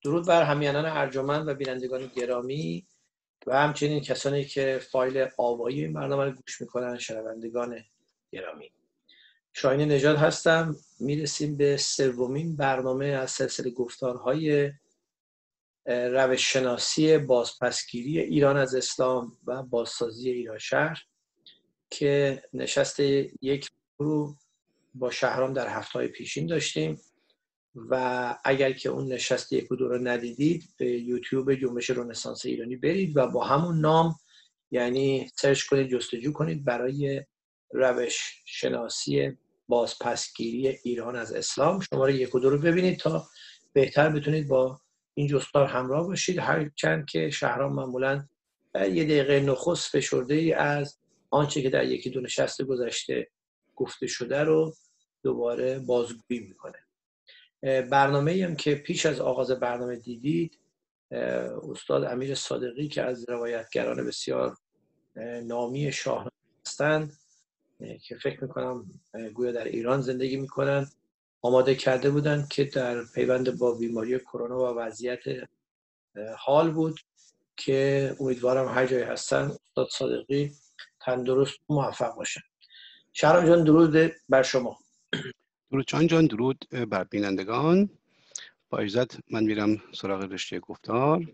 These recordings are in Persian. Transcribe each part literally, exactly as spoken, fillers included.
درود بر همیهنان ارجمند و بینندگان گرامی و همچنین کسانی که فایل آوایی این برنامه رو گوش میکنن، شنوندگان گرامی. شاهین نژاد هستم. میرسیم به سومین برنامه از سلسله گفتارهای روش شناسی بازپسگیری ایران از اسلام و بازسازی ایران شهر که نشست یک رو با شهرام در هفته‌های پیشین داشتیم و اگر که اون نشست یک و دو رو ندیدید به یوتیوب جنبش رنسانس ایرانی برید و با همون نام یعنی سرچ کنید، جستجو کنید برای روش شناسی بازپسگیری ایران از اسلام. شماره یک و دو رو ببینید تا بهتر بتونید با این جستار همراه باشید، هرچند که شهرام معمولا یه دقیقه نخست فشرده ای از آنچه که در یکی دو نشست گذشته گفته شده رو دوباره بازگویی میکنه. برنامه‌ای هم که پیش از آغاز برنامه دیدید، استاد امیر صادقی که از روایتگران بسیار نامی شاهنامه هستند که فکر میکنم گویا در ایران زندگی میکنن، آماده کرده بودند که در پیوند با بیماری کرونا و وضعیت حال بود که امیدوارم هر جای هستن استاد صادقی تندرست و موفق باشن. شهرام جان درود بر شما. درود جان جان درود بر بینندگان. با اجازت من میرم سراغ رشته گفتار.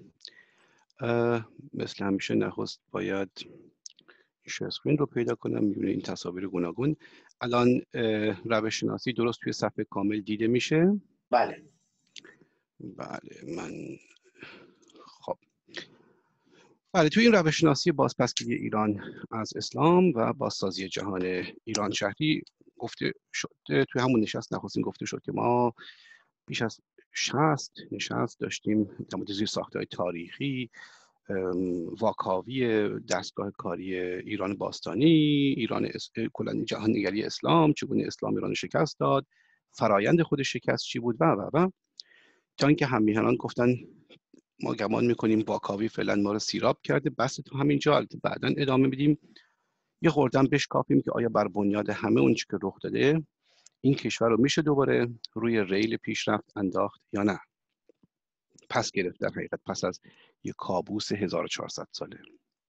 مثل همیشه نخست باید شیر اسکرین رو پیدا کنم. میبینید این تصاویر گوناگون. الان روش شناسی درست توی صفحه کامل دیده میشه؟ بله بله من خب بله توی این روش شناسی بازپسگیری ایران از اسلام و بازسازی جهان ایران شهری گفته شد، توی همون نشست نخستین گفته شد که ما بیش از شصت نشست داشتیم در مورد زیرساخت‌های تاریخی، واکاوی دستگاه کاری ایران باستانی، ایران کلان جهان نگری اسلام، چگونه اسلام ایران شکست داد، فرایند خود شکست چی بود و و و تا اینکه هم میهنان گفتن ما گمان میکنیم واکاوی فعلا ما رو سیراب کرده، بس تو همینجا، البته بعداً ادامه میدیم. یه خوردن بشکافیم که آیا بر بنیاد همه اون چی که رخ داده این کشور رو میشه دوباره روی ریل پیشرفت انداخت یا نه. پس گرفت در حقیقت پس از یک کابوس هزار و چهارصد ساله.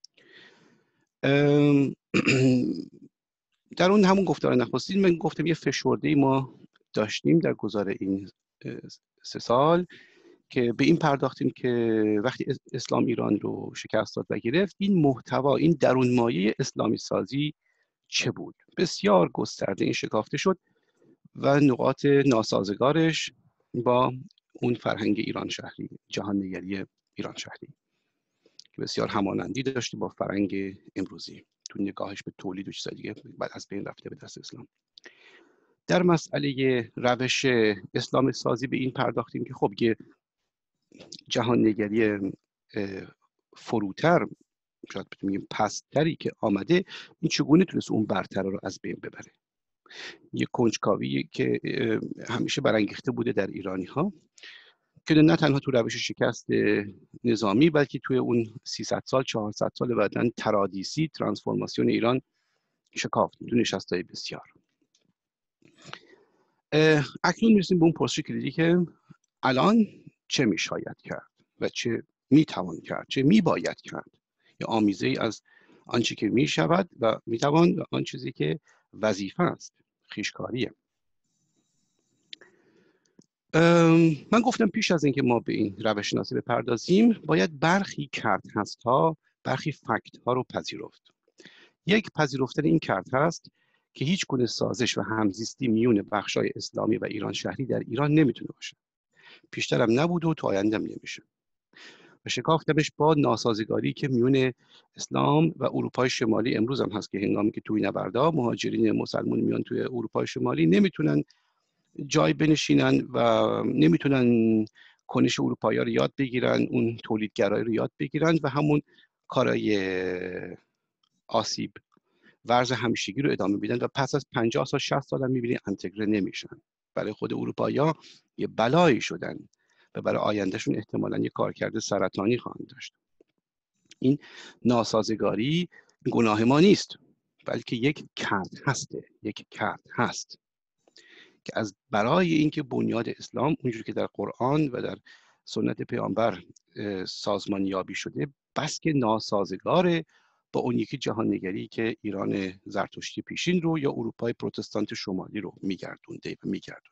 در اون همون گفتار نخستین من گفتم یه فشرده‌ای ما داشتیم در گذار این سه سال که به این پرداختیم که وقتی اسلام ایران رو شکست داد و گرفت، این محتوا، این درون مایه اسلامی سازی چه بود؟ بسیار گسترده این شکافته شد و نقاط ناسازگارش با اون فرهنگ ایران شهری، جهان نگری ایران شهری که بسیار همانندی داشته با فرهنگ امروزی تو نگاهش به تولید و چیزای دیگه بعد از بین رفته به دست اسلام. در مسئله روش اسلام سازی به این پرداختیم که خب یه جهان نگری فروتر، شاید بتونیم پستری که آمده، این چگونه تونست اون برتر رو از بین ببره. یه کنجکاوی که همیشه برانگیخته بوده در ایرانی ها که نه تنها تو روش شکست نظامی بلکه توی اون سیصد سال چهارصد سال بعدن ترادیسی ترانسفورماسیون ایران شکافت تو نشست‌های بسیار. اکنون میرسیم به اون پرسش کلیدی که الان چه میشاید کرد و چه میتوان کرد، چه میباید کرد، یا آمیزه ای از آنچه که میشود و میتوان و آن چیزی که وظیفه است، خویشکاریه. من گفتم پیش از اینکه ما به این روش شناسی بپردازیم باید برخی کرد هست ها، برخی فکت ها رو پذیرفت. یک، پذیرفتن این کرد هست که هیچ گونه سازش و همزیستی میون بخشای اسلامی و ایران شهری در ایران نمیتونه باشه. پیشترم نبود و تا آیندهم نمیشه. و شکافتمش با ناسازگاری که میون اسلام و اروپای شمالی امروز هم هست که هنگامی که توی نبردا مهاجرین مسلمان میان توی اروپای شمالی نمیتونن جای بنشینن و نمیتونن کنش اروپایی‌ها رو یاد بگیرن، اون تولیدگرایی رو یاد بگیرن و همون کارای آسیب ورز همیشگی رو ادامه میدن و پس از پنجاه سال شصت سال هم میبینی انتگره نمیشن. برای خود اروپایی‌ها یه بلایی شدن و برای آیندهشون احتمالاً یه کارکرد سرطانی خواهند داشت. این ناسازگاری گناه ما نیست، بلکه یک کرد هسته، یک کرد هست که از برای اینکه بنیاد اسلام اونجوری که در قرآن و در سنت پیامبر سازمانیابی شده، بس که ناسازگاره با اون یکی جهاننگری که ایران زرتشتی پیشین رو یا اروپای پروتستانت شمالی رو میگردونده و میگردونه.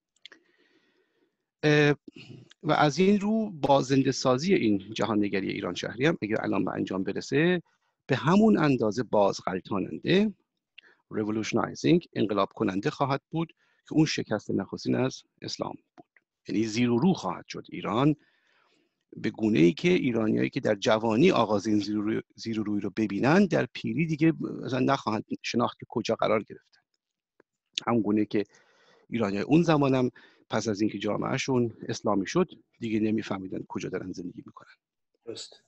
و از این رو با زنده سازی این جهاننگری ایران شهری هم اگر الان به انجام برسه، به همون اندازه بازغلطاننده، revolutionizing، انقلاب کننده خواهد بود که اون شکست نخستین از اسلام بود. یعنی زیر و رو خواهد شد ایران، به گونه ای که ایرانیایی که در جوانی آغاز این زیر و روی, زیر و روی رو ببینن، در پیری دیگه مثلا نخواهند شناخت که کجا قرار گرفتن. همون گونه که ایرانیای اون زمانم پس از اینکه جامعهشون اسلامی شد دیگه نمیفهمیدن کجا دارن زندگی میکنن. درست.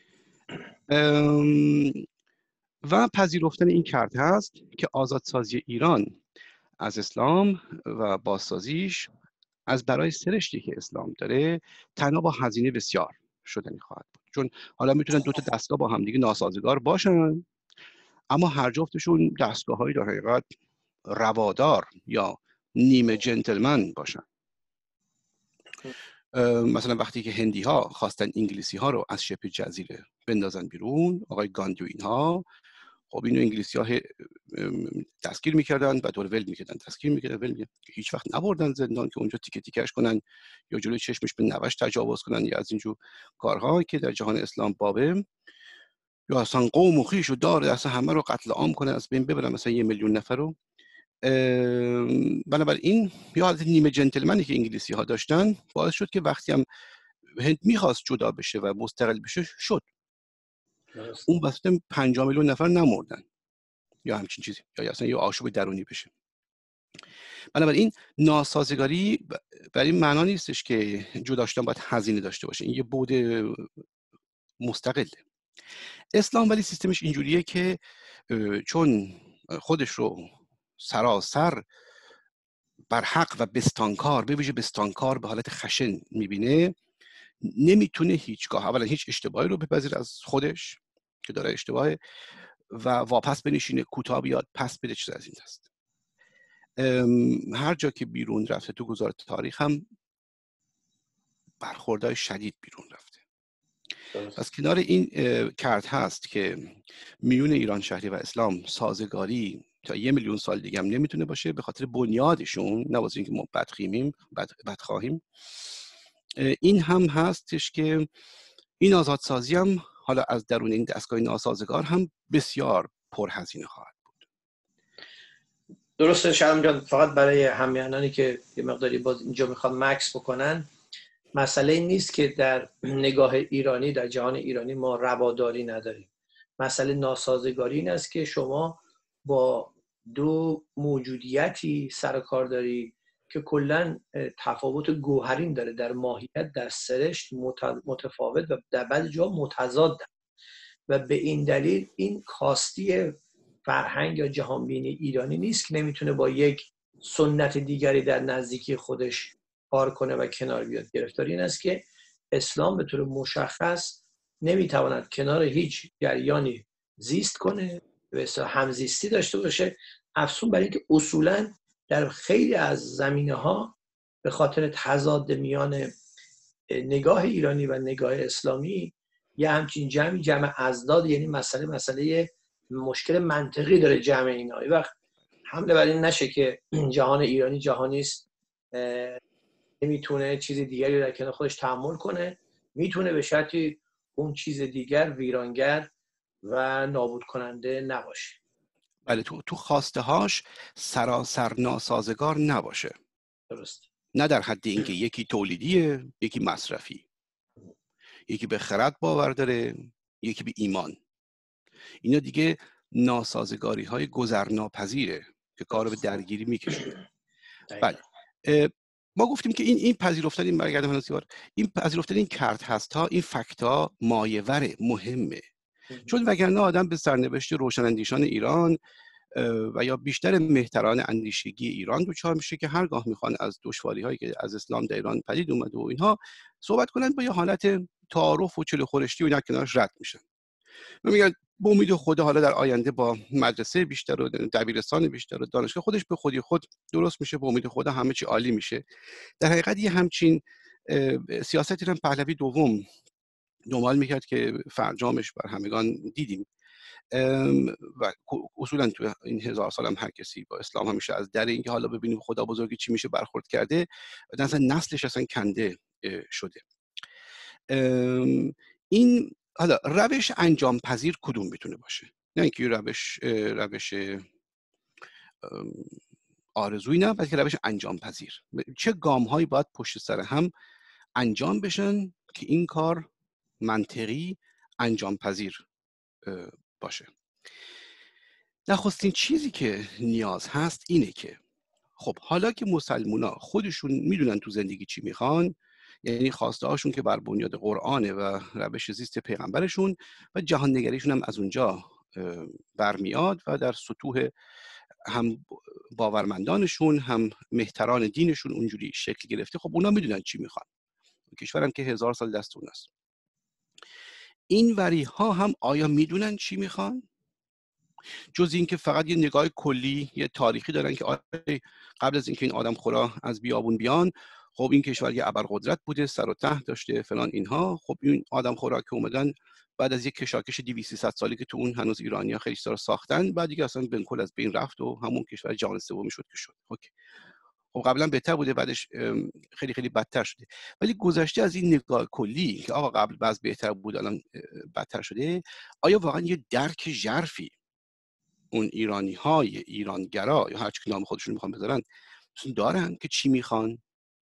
و پذیرفتن این کرد هست که آزادسازی ایران از اسلام و بازسازیش از برای سرشتی که اسلام داره تنها با هزینه بسیار شدنی خواهد بود. چون حالا میتونن دو تا دستگاه با همدیگه ناسازگار باشن، اما هر جفتشون دستگاه‌های در حقیقت روادار یا نیمه جنتلمن باشن. مثلا وقتی که هندی ها خواستن انگلیسی ها رو از شبه جزیره بندازن بیرون، آقای گاندو اینها، خب اینو انگلیسی ها دستگیر میکردن، بعد ول میکردن، دستگیر میکردن، ول میکردن، هیچ وقت نبردن زندان که اونجا تیکه تیکش کنن یا جلوی چشمش به نوش تجاوز کنن یا از اینجور کارها که در جهان اسلام بابه، یا اصلا قوم و خویش و دار اصلا همه رو قتل عام کنن، از بین ببرن مثلا یه میلیون نفر رو. بنابراین یا حالت نیمه جنتلمنی که انگلیسی ها داشتن باعث شد که وقتی هم هند میخواست جدا بشه و مستقل بشه شد، اون وسط پنجاه میلیون نفر نمردن یا همچین چیزی، یا اصلا یه آشوب درونی بشه. بنابراین ناسازگاری برای این معنا نیستش که جدا شدن باید هزینه داشته باشه، این یه بعد مستقله. اسلام ولی سیستمش اینجوریه که چون خودش رو سراسر بر حق و بستانکار، به ویژه بستانکار به حالت خشن میبینه، نمیتونه هیچگاه اولا هیچ اشتباهی رو بپذیر از خودش که داره اشتباهه و واپس بنشینه، کوتاه بیاد، پس بده، چیز از این دست. هر جا که بیرون رفته تو گذار تاریخ هم برخوردهای شدید بیرون رفته. پس کنار این کرد هست که میون ایران شهری و اسلام سازگاری تا یه میلیون سال دیگه هم نمیتونه باشه به خاطر بنیادشون، نه واسه اینکه ما بدخیمیم بد, بد خواهیم. این هم هستش که این آزادسازی هم حالا از درون این دستگاه ناسازگار هم بسیار پرهزینه خواهد بود. درسته شرم جان، فقط برای همیهنانی که یه مقداری باز اینجا میخوان مکس بکنن، مسئله این نیست که در نگاه ایرانی، در جهان ایرانی ما رواداری نداریم. مسئله ناسازگاری این است که شما با دو موجودیتی سر کار داری که کلا تفاوت گوهرین داره در ماهیت، در سرشت متفاوت و در بعضی جا متضاد، و به این دلیل این کاستی فرهنگ یا جهانبینی ایرانی نیست که نمیتونه با یک سنت دیگری در نزدیکی خودش کار کنه و کنار بیاد. گرفتاری این است که اسلام به طور مشخص نمیتواند کنار هیچ جریانی زیست کنه، به اصطلاح همزیستی داشته باشه، افزون بر اینکه اصولاً در خیلی از زمینه‌ها به خاطر تضاد میان نگاه ایرانی و نگاه اسلامی یه همچین جمعی جمع ازداد، یعنی مسئله مسئله مشکل منطقی داره جمع اینا. این وقت حمله بر این نشه که جهان ایرانی جهانی است نمیتونه چیز دیگری در کنار خودش تحمل کنه، میتونه به شرطی اون چیز دیگر ویرانگر و نابود کننده نباشه. بله، تو تو خواسته هاش سراسر ناسازگار نباشه. درست. نه در حد اینکه یکی تولیدیه، یکی مصرفی، یکی به خرد باور داره، یکی به ایمان. اینا دیگه ناسازگاری های گذرناپذیره که کارو به درگیری میکشونه. بله، ما گفتیم که این این پذیرفتن این برگردم هنوزیوار این پذیرفتن این کرد هست ها، این فکتا مایه‌ور مهمه، چون وگرنه آدم به سرنوشت روشن‌اندیشان ایران و یا بیشتر مهتران اندیشگی ایران دوچار میشه که هرگاه میخوان از دشواری هایی که از اسلام در ایران پدید اومده و اینها صحبت کنن، با یه حالت تعارف و چلو خورشتی و اینا کنارش رد میشن و میگن با امید خدا حالا در آینده با مدرسه بیشتر و دبیرستان بیشتر و دانشگاه خودش به خودی خود درست میشه، با امید خدا همه چی عالی میشه. در حقیقت یه همچین سیاست ایران پهلوی دوم دنبال میکرد که فرجامش بر همگان دیدیم و اصولا تو این هزار سال هم هر کسی با اسلام همیشه از در اینکه حالا ببینیم خدا بزرگی چی میشه برخورد کرده و اصلا نسلش اصلا کنده شده. این حالا روش انجام پذیر کدوم میتونه باشه؟ نه اینکه روش روش آرزویی نه، بلکه روش انجام پذیر. چه گام هایی باید پشت سر هم انجام بشن که این کار منطقی انجام پذیر باشه؟ نخستین چیزی که نیاز هست اینه که خب حالا که مسلمونا خودشون میدونن تو زندگی چی میخوان، یعنی خواسته هاشون که بر بنیاد قرآنه و روش زیست پیغمبرشون و جهان نگریشون هم از اونجا برمیاد و در سطوح هم باورمندانشون هم مهتران دینشون اونجوری شکل گرفته، خب اونا میدونن چی میخوان. کشورم که هزار سال دست اون است. این وری ها هم آیا میدونن چی میخوان؟ جز اینکه فقط یه نگاه کلی، یه تاریخی دارن که قبل از اینکه این آدم خورا از بیابون بیان، خب این کشور یه ابرقدرت بوده، سر و ته داشته فلان اینها. خب این آدم خورا که اومدن بعد از یک کشاکش دویست سیصد سالی که تو اون هنوز ایرانی‌ها خیلی سال ساختن، بعد دیگه اصلا بنکل از بین رفت و همون کشور جهان سوم شد که شد. اوکی. خب قبلا بهتر بوده، بعدش خیلی خیلی بدتر شده. ولی گذشته از این نگاه کلی که آقا قبل بعض بهتر بود الان بدتر شده، آیا واقعا یه درک ژرفی اون ایرانی های ایرانگرا یا هر چی که نام خودشون میخوان بذارن دارن که چی میخوان؟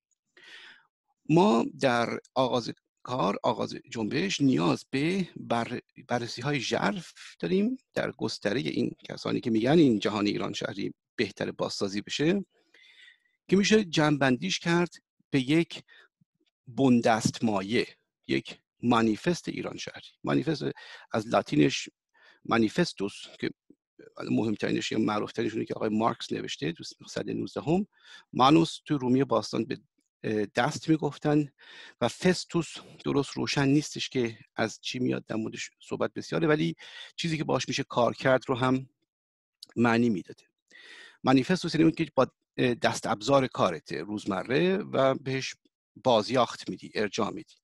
ما در آغاز کار، آغاز جنبش، نیاز به بر بررسی های ژرف داریم در گستره این کسانی که میگن این جهان ایران شهری بهتر بازسازی بشه، که میشه جمع‌بندیش کرد به یک بن‌دستمایه، یک مانیفست ایران شهری. مانیفست از لاتینش مانیفستوس که مهمترینش یا معروفترینشونه که آقای مارکس نوشته تو صده نوزدهم. مانوس تو رومی باستان به دست میگفتن و فستوس درست روشن نیستش که از چی میاد، در موردش صحبت بسیاره، ولی چیزی که باش میشه کار کرد رو هم معنی میداده. مانیفستوس یعنی که با دست ابزار کارته روزمره و بهش بازیاخت میدی، ارجاع میدی.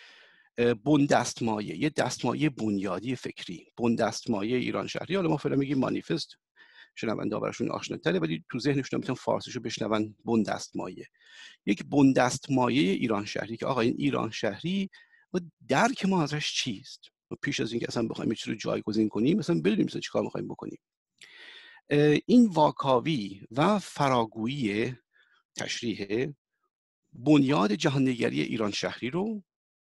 بن‌دستمایه، یه دستمایه بنیادی فکری، بن‌دستمایه ایران شهری. حالا ما فعلا میگیم مانیفست، شنونده ها براشون آشناتره، ولی تو ذهنشون میتونن فارسیشو بشنون بن‌دستمایه. یک بن‌دستمایه ایران شهری که آقا این ایران شهری و درک ما ازش چیست؟ و پیش از اینکه اصلا بخوایم یه چیزی رو جایگزین کنیم مثلا بدونیم مثلا چیکار می‌خوایم بکنیم. این واکاوی و فراگویی تشریح بنیاد جهان‌نگری ایران شهری رو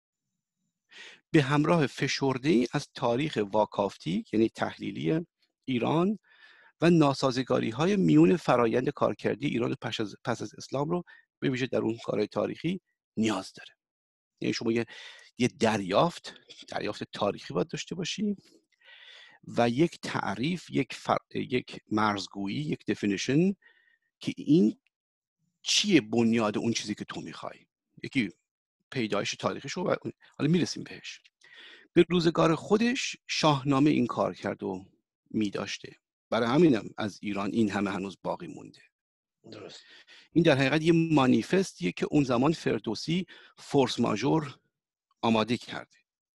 به همراه فشرده‌ای از تاریخ واکافتیک یعنی تحلیلی ایران و ناسازگاری‌های میون فرایند کارکردی ایران پس از پس از اسلام رو به ویژه در اون کارهای تاریخی نیاز داره. یعنی شما یه, یه دریافت دریافت تاریخی باید داشته باشی و یک تعریف، یک فر... یک مرزگویی، یک دفینیشن که این چیه بنیاد اون چیزی که تو میخوای. یکی پیدایش تاریخش رو حالا میرسیم بهش. به روزگار خودش شاهنامه این کار کرد و میداشته، برای همینم از ایران این همه هنوز باقی مونده. درست. این در حقیقت یه مانیفستیه که اون زمان فردوسی فورس ماژور آماده کرده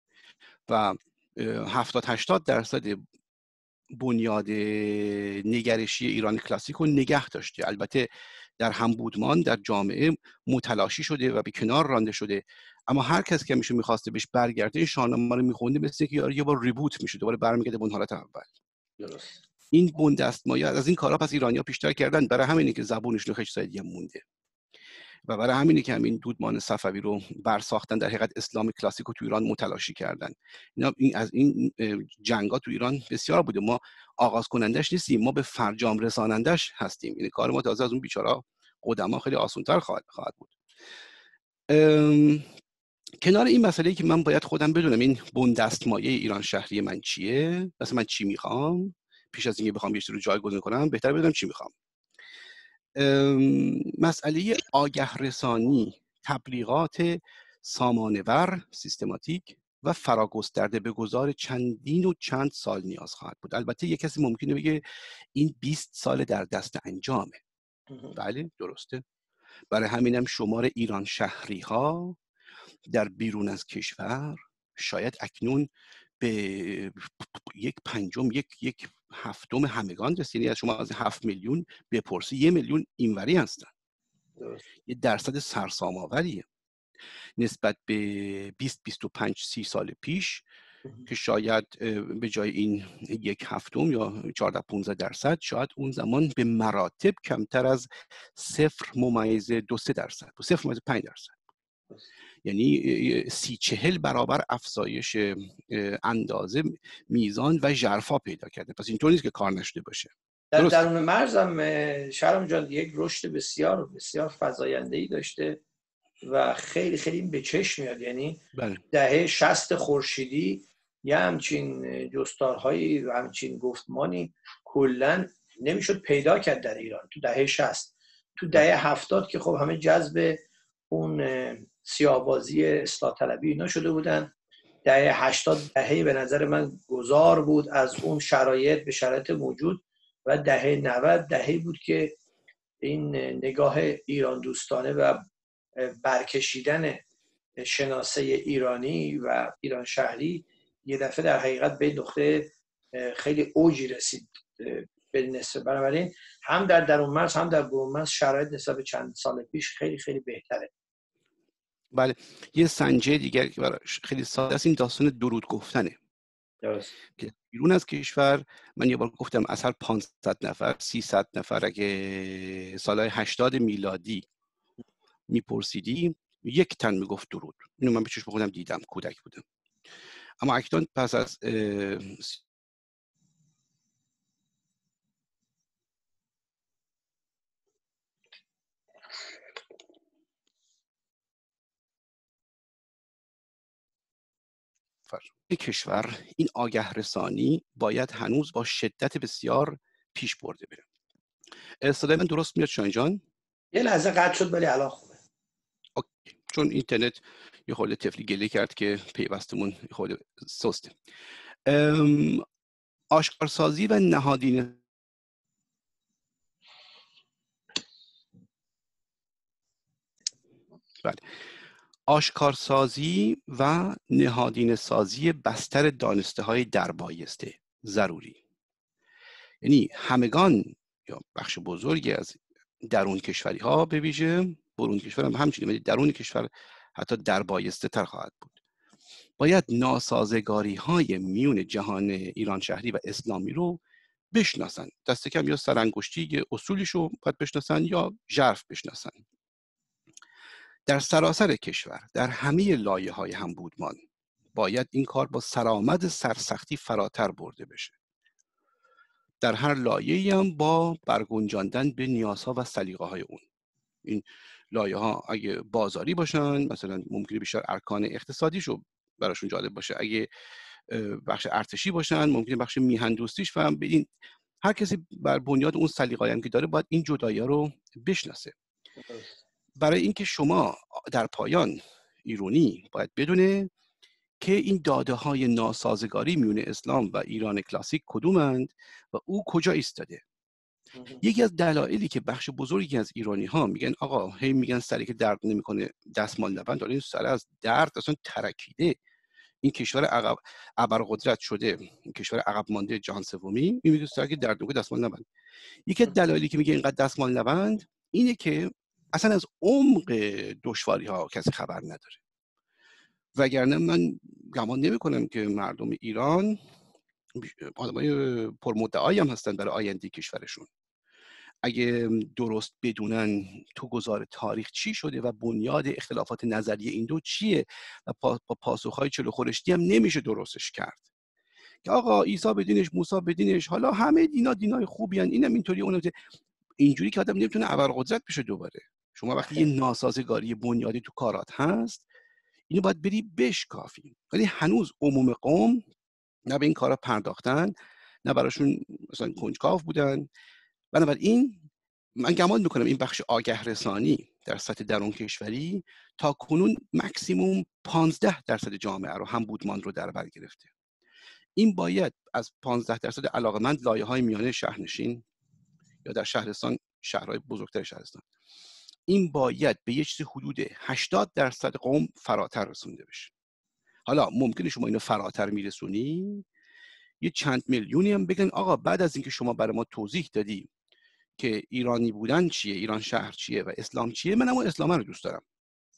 و هفتاد هشتاد درصد بنیاد نگرشی ایران کلاسیک رو نگه داشته. البته در همبودمان در جامعه متلاشی شده و به کنار رانده شده، اما هر کس که میشه میخواسته بهش برگرده این شاهنامه رو میخونده مثل که یه بار ریبوت میشه، دوباره برمیگرده به اون حالت اول. درست. این بن‌دستمایه از این کارا پس ایرانی‌ها بیشتر کردن، برای همینه که زبونشون خیلی سایدی مونده و برای همینه که همین دودمان صفوی رو برساختن، در حقیقت اسلام کلاسیک رو تو ایران متلاشی کردن. اینا این از این جنگا تو ایران بسیار بوده. ما آغاز کنندش نیستیم، ما به فرجام رسانندش هستیم. این کار ما تازه از اون بیچارا قدما خیلی آسان‌تر خواهد خواهد بود. کنار این مسئله که من باید خودم بدونم این بن‌دستمایه ایران شهری من چیه، مثلا من چی میخوام، پیش از اینکه بخوام یه چیزی رو جایگزین کنم بهتر بدونم چی میخوام. مسئله آگه رسانی، تبلیغات سامانه‌ور، سیستماتیک و فراگسترده به گذار چندین و چند سال نیاز خواهد بود. البته یک کسی ممکنه بگه این بیست سال در دست انجامه. بله درسته. برای همینم شمار ایران شهری ها در بیرون از کشور شاید اکنون به یک پنجم یک یک هفتم همگان رسید. یعنی از شما از هفت میلیون بپرسی یه میلیون اینوری هستن. یه درصد سرسام آوریه نسبت به بیست بیست و پنج سی سال پیش که شاید به جای این یک هفتم یا چهارده پانزده درصد شاید اون زمان به مراتب کمتر از صفر ممیز دو سه درصد و صفر ممیز پنج درصد، یعنی سی چهل برابر افزایش اندازه میزان و ژرفا پیدا کرده. پس اینطور نیست که کار نشده باشه. در درون مرزم شهرام جان یک رشد بسیار بسیار فزاینده‌ای داشته و خیلی خیلی به چشم میاد. یعنی بله. دهه شصت خورشیدی یه همچین جستارهایی و همچین گفتمانی کلا نمیشد پیدا کرد در ایران تو دهه شصت. تو دهه هفتاد که خب همه جذب اون سیاه‌بازی اصلاح طلبی اینا شده بودن. دهه هشتاد دهه به نظر من گذار بود از اون شرایط به شرایط موجود و دهه نود دهه بود که این نگاه ایران دوستانه و برکشیدن شناسه ایرانی و ایران شهری یه دفعه در حقیقت به نقطه خیلی اوجی رسید به نسبت. بنابراین هم در درون مرز هم در برون مرز شرایط نسبت به چند سال پیش خیلی خیلی بهتره. بله. یه سنجه دیگر که براش خیلی ساده است این داستان درود گفتنه. درست. که بیرون از کشور من یه بار گفتم از هر پانصد نفر سیصد نفر اگه سالهای هشتاد میلادی میپرسیدی یک تن میگفت درود. اینو من به چشم خودم دیدم، کودک بودم. اما اکنون پس از کشور این آگه رسانی باید هنوز با شدت بسیار پیش برده بره. صدای من درست میاد شاهین جان؟ یه لحظه قطع شد ولی الان خوبه. اوکی. چون اینترنت یه خورده تفلی گله کرد که پیوستمون یه خورده سسته. آشکارسازی و نهادینه بله. آشکارسازی و نهادینه سازی بستر دانسته های دربایسته ضروری. یعنی همگان یا بخش بزرگی از درون کشوری ها به ویژه برون کشور هم همچنین ولی درون کشور حتی دربایسته تر خواهد بود. باید ناسازگاری های میون جهان ایران شهری و اسلامی رو بشناسن. دست کم یا سرانگشتی اصولیش رو باید بشناسن یا ژرف بشناسن. در سراسر کشور در همه لایه های هم بودمان باید این کار با سرآمد سرسختی فراتر برده بشه. در هر لایه‌ای هم با برگنجاندن به نیازها و سلیقه‌های اون. این لایه‌ها اگه بازاری باشن مثلا ممکنه بیشتر ارکان اقتصادیشو براشون جالب باشه. اگه بخش ارتشی باشن ممکنه بخش میهن دوستیش فهم بدین. هر کسی بر بنیاد اون سلیقه‌ای که داره باید این جدایی‌ها رو بشناسه. برای اینکه شما در پایان ایرانی باید بدونه که این داده های ناسازگاری میون اسلام و ایران کلاسیک کدومند و او کجا ایستاده. یکی از دلایلی که بخش بزرگی از ایرانی ها میگن آقا هی میگن سری که درد نمیکنه دستمال نبند، داره این سر از درد اصلا ترکیده. این کشور عقب ابرقدرت شده، این کشور عقب مانده جهان سومی، میگه سر که درد نمیکنه دستمال نبند. یکی از دلایلی که میگه اینقدر دستمال نبند اینه که اصلا از عمق دشواری ها کسی خبر نداره. وگرنه من گمان نمی کنم که مردم ایران آدمای پرمدعایی هم هستن برای آینده کشورشون. اگه درست بدونن تو گذار تاریخ چی شده و بنیاد اختلافات نظری این دو چیه و با پاسخهای چلو خورشتی هم نمیشه درستش کرد که آقا عیسی بدینش موسی بدینش حالا همه دینا دینای خوبی هن، اینم اینطوری اونم اینجوری که آدم نمیتونه ابرقدرت بشه دوباره. شما وقتی یه ناسازگاری بنیادی تو کارات هست اینو باید بری بشکافی. ولی هنوز عموم قوم نه به این کارا پرداختن نه براشون مثلا کنجکاو بودن. بنابراین من گمان میکنم این بخش آگه رسانی در سطح درون کشوری تا کنون مکسیموم پانزده درصد جامعه رو هم بودمان رو در بر گرفته. این باید از پانزده درصد علاقمند لایه‌های میانه شهرنشین یا در شهرستان شهرهای بزرگتر شهرستان این باید به یه چیز حدود هشتاد درصد قوم فراتر رسونده بشه. حالا ممکنه شما اینو فراتر میرسونی، یه چند میلیونی هم بگن آقا بعد از اینکه شما برای ما توضیح دادی که ایرانی بودن چیه، ایران شهر چیه و اسلام چیه، من اما اسلام رو دوست دارم.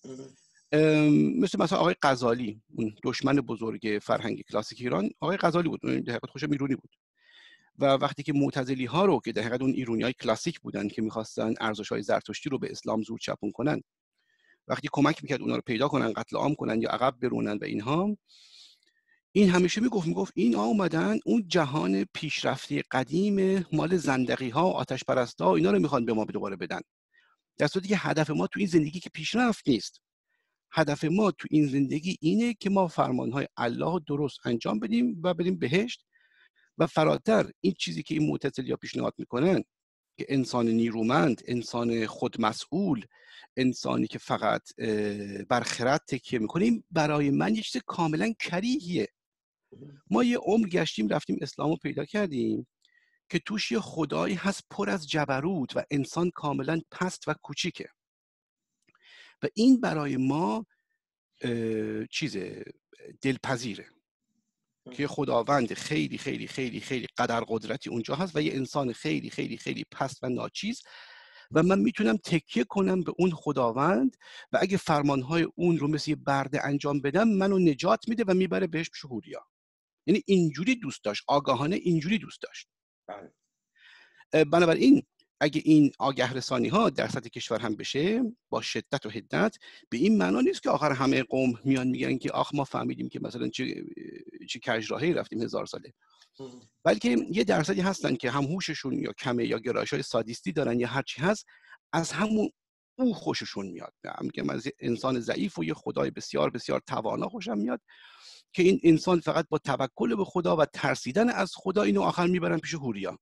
مثل مثلا آقای غزالی، اون دشمن بزرگ فرهنگ کلاسیک ایران، آقای غزالی بود، در حقیقت خودش ایرانی بود و وقتی که معتزلی ها رو که در حقیقت اون ایرانیای کلاسیک بودن که می‌خواستن ارزش‌های زرتشتی رو به اسلام زور چپون کنن، وقتی کمک میکرد اونا رو پیدا کنن، قتل عام کنن یا عقب برونن و اینها، این همیشه میگفت میگفت این اومدن اون جهان پیشرفته قدیم مال زندقی ها و آتش پرستا اینا رو میخوان به ما دوباره بدن، در صورتی که هدف ما تو این زندگی که پیشرفت نیست. هدف ما تو این زندگی اینه که ما فرمانهای الله درست انجام بدیم و بریم بهشت و فراتر این چیزی که این معتزلیا پیشنهاد میکنن که انسان نیرومند، انسان خودمسئول، انسانی که فقط بر خرد تکیه میکنیم، برای من یه چیز کاملا کریهیه. ما یه عمر گشتیم رفتیم اسلامو پیدا کردیم که توش یه خدایی هست پر از جبروت و انسان کاملا پست و کوچیکه و این برای ما چیز دلپذیره که خداوند خیلی خیلی خیلی خیلی قدر قدرتی اونجا هست و یه انسان خیلی خیلی خیلی پست و ناچیز و من میتونم تکیه کنم به اون خداوند و اگه فرمانهای اون رو مثل یه برده انجام بدم منو نجات میده و میبره بهش پیش حوریا. یعنی اینجوری دوست داشت، آگاهانه اینجوری دوست داشت. بنابراین اگه این آگه رسانی ها در سطح کشور هم بشه با شدت و حدت، به این معنا نیست که آخر همه قوم میان میگن که آخ ما فهمیدیم که مثلا چه چه کجراهی رفتیم هزار ساله، بلکه یه درصدی هستن که هم هوششون یا کمه یا گرایش‌های سادیستی دارن یا هر چی هست، از همون او خوششون میاد. میگم از انسان ضعیف و یه خدای بسیار بسیار توانا خوشم میاد که این انسان فقط با توکل به خدا و ترسیدن از خدا اینو آخر میبرن پیش حوریا.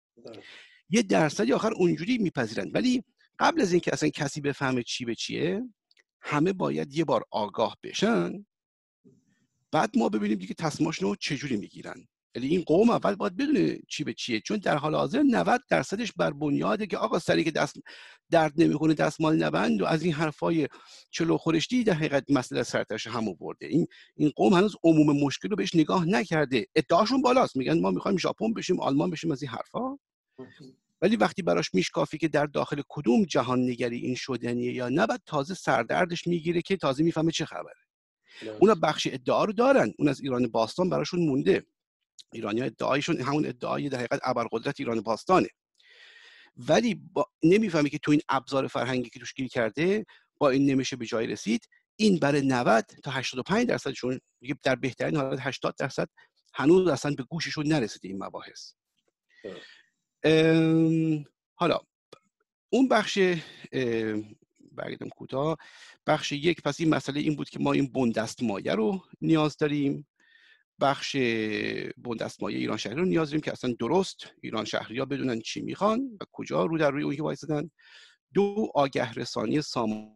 یه درصدی آخر اونجوری میپذیرن، ولی قبل از اینکه اصلا کسی بفهمه چی به چیه، همه باید یه بار آگاه بشن، بعد ما ببینیم دیگه تصمیماشونو چجوری میگیرن. یعنی این قوم اول باید بدونه چی به چیه، چون در حال حاضر نود درصدش بر بنیاده که آقا سری که دست درد نمیکنه دستمال نبند و از این حرفای چلو خورشتی در حقیقت مسئله سرتش هم آورده. این این قوم هنوز عموم مشکل رو بهش نگاه نکرده. ادعاشون بالاست، میگن ما میخوایم ژاپن بشیم، آلمان بشیم، از این حرفا، ولی وقتی براش میشکافی که در داخل کدوم جهان نگری این شدنیه یا نه، بعد تازه سردردش میگیره که تازه میفهمه چه خبره. اونا بخش ادعا رو دارن، اون از ایران باستان براشون مونده. ایرانی‌ها ادعایشون همون ادعای در حقیقت ابرقدرت ایران باستانه، ولی با نمیفهمی که تو این ابزار فرهنگی که توش گیر کرده با این نمیشه به جای رسید. این برای نود تا هشتاد و پنج درصدشون دیگه در بهترین حالت هشتاد درصد هنوز اصلا به گوششون نرسیده این مباحث. حالا اون بخش برگردم کوتاه، بخش یک، پس این مسئله این بود که ما این بندستمایه رو نیاز داریم، بخش بندستمایه ایران شهری رو نیاز داریم که اصلا درست ایران شهری‌ها بدونن چی میخوان و کجا رو در روی اون که وایسادن. دو، آگه رسانی سامان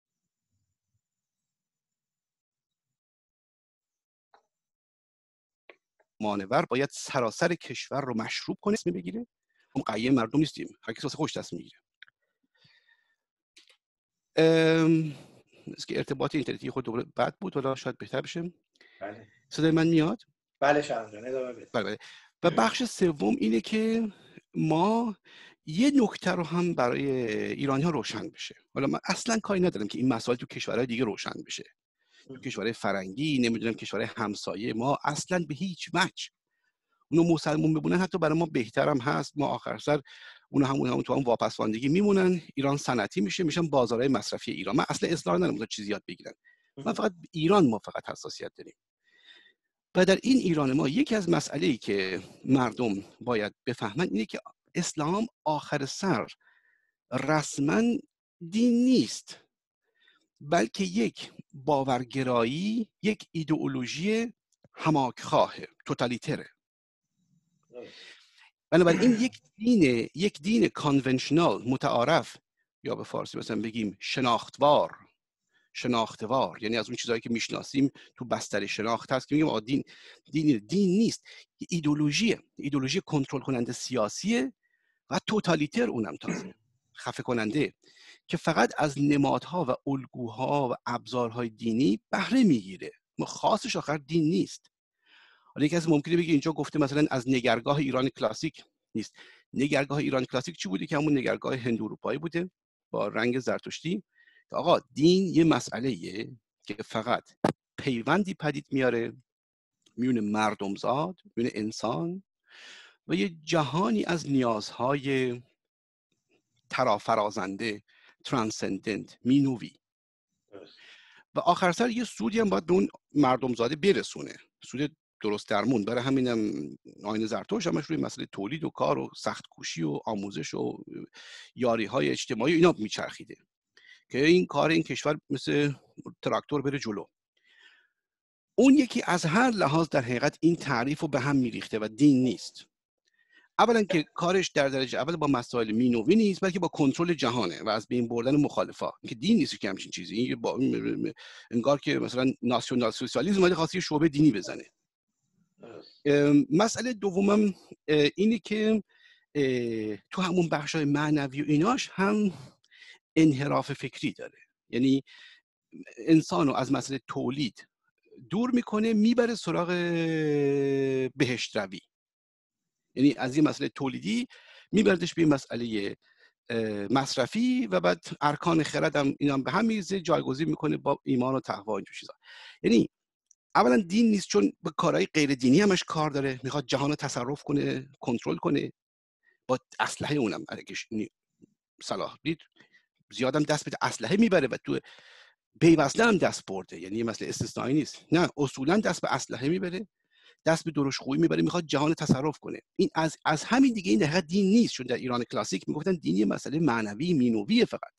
مانور باید سراسر کشور رو مشروب کنه، اسم بگیره. اون قیه مردم نیستیم، هر کسی واسه خوش دست میگیره. ام که ارتباط اینترنتی خود دوباره بد بود، ولی شاید بهتر بشه. بله. صدای من میاد؟ بله شهرام جان ادامه بده. بله بله. و بخش سوم اینه که ما یه نکته رو هم برای ایرانی‌ها روشن بشه. حالا من اصلا کاری ندارم که این مسائل تو کشورهای دیگه روشن بشه، تو کشورهای فرنگی، نمیدونم کشورهای همسایه ما، اصلا به هیچ وجه. اونو مسلمون بمونن حتی برای ما بهترم هست. ما آخر سر اون همون همون تو هم واپسواندگی میمونن، ایران صنعتی میشه، میشن بازارهای مصرفی ایران. من اصلا اصرار ندارم تا چیزی یاد بگیرن، من فقط ایران ما فقط حساسیت داریم. و در این ایران ما یکی از مسئله‌ای که مردم باید بفهمن اینه که اسلام آخر سر رسما دین نیست، بلکه یک باورگرایی، یک ایدئولوژی هماکخواهه، توتالیتره. بنابراین یک دین یک دین کانونشنال متعارف، یا به فارسی مثلا بگیم شناختوار، شناختوار یعنی از اون چیزایی که میشناسیم تو بستر شناخت هست که میگیم آ دین دین دین نیست، ایدئولوژیه، ایدئولوژی کنترل کننده سیاسیه و توتالیتر، اونم تازه خفه کننده، که فقط از نمادها و الگوها و ابزارهای دینی بهره میگیره. خاصش آخر دین نیست. حالا یکی از ممکنه بگه اینجا گفته مثلا از نگرگاه ایران کلاسیک نیست. نگرگاه ایران کلاسیک چی بوده؟ که همون نگرگاه هند اروپایی بوده با رنگ زرتشتی. آقا دین یه مسئله‌ایه که فقط پیوندی پدید میاره میون مردمزاد، میون انسان و یه جهانی از نیازهای ترافرازنده، ترانسندنت، مینوی. و آخر سر یه سودی هم باید به اون مردمزاده برسونه، سود درست درمون. برای همینم آیین زرتشت همش روی مسئله تولید و کار و سخت کوشی و آموزش و یاری های اجتماعی اینا میچرخیده که این کار این کشور مثل تراکتور بره جلو. اون یکی از هر لحاظ در حقیقت این تعریف رو به هم میریخته و دین نیست. اولا که کارش در درجه اول با مسائل مینوی نیست، بلکه با کنترل جهانه و از بین بردن مخالفا، که دین نیست که همچین چیزی. این با انگار که مثلا ناسیونال سوسیالیسم اومده خواسته شعبه دینی بزنه. مسئله دومم اینه که تو همون بخشای معنوی و ایناش هم انحراف فکری داره. یعنی انسانو از مسئله تولید دور میکنه میبره سراغ بهشت روی. یعنی از این مسئله تولیدی میبردش به مسئله مصرفی و بعد ارکان خرد هم اینا هم به هم میریزه، جایگزین میکنه با ایمان و تقوا و اینجور چیزا. یعنی اولا دین نیست، چون به کارهای غیر دینی همش کار داره، میخواد جهان رو تصرف کنه، کنترل کنه با اسلحه. اونم اگه صلاح دید زیادم دست به اسلحه میبره و تو پیوسته هم دست برده. یعنی یه مسئله استثنایی نیست، نه اصولا دست به اسلحه میبره، دست به درشت خویی میبره، میخواد جهان تصرف کنه. این از از همین دیگه این دقیقاً دین نیست، چون در ایران کلاسیک میگفتن دینی مسئله معنوی مینویه فقط.